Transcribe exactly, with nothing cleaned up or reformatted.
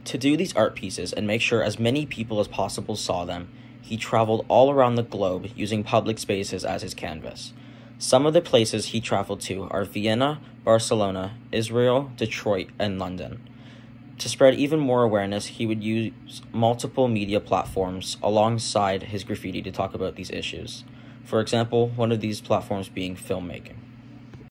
To do these art pieces and make sure as many people as possible saw them, he traveled all around the globe using public spaces as his canvas. Some of the places he traveled to are Vienna, Barcelona, Israel, Detroit, and London. To spread even more awareness, he would use multiple media platforms alongside his graffiti to talk about these issues. For example, one of these platforms being filmmaking.